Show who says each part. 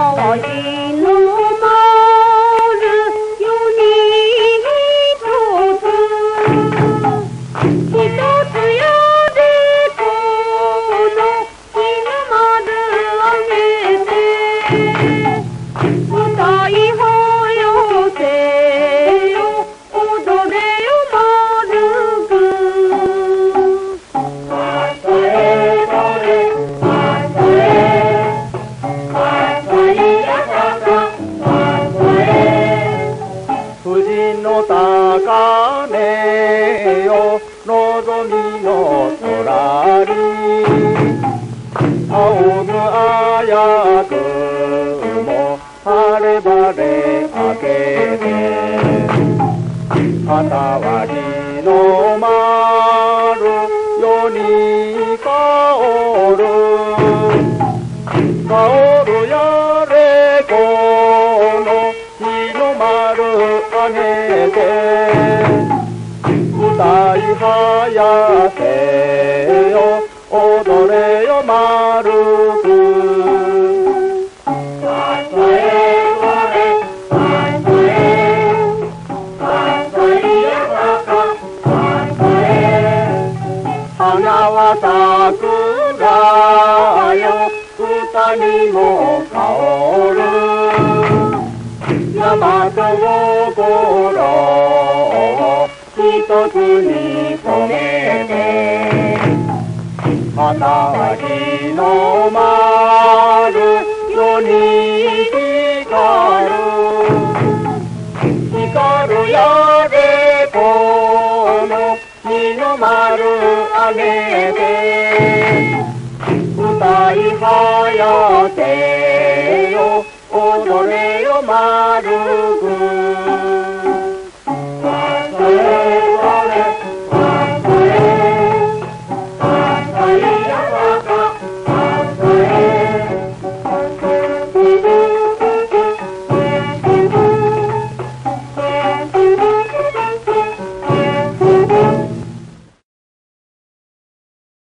Speaker 1: わしの丸よに一つ一つやでこの日の丸あげて歌いはよせよ踊れよ丸く富士の高嶺よ望みの空に仰ぐあやくも晴れ晴れ明けて旗割りの丸世に香る香るやれこの日の丸あげて歌いはやせよ踊れよ丸く花は桜よ歌にも香る大和心を一つに染めて旗は日の丸世に光るやでこの日の丸あげて歌いはやせよ踊れよ丸く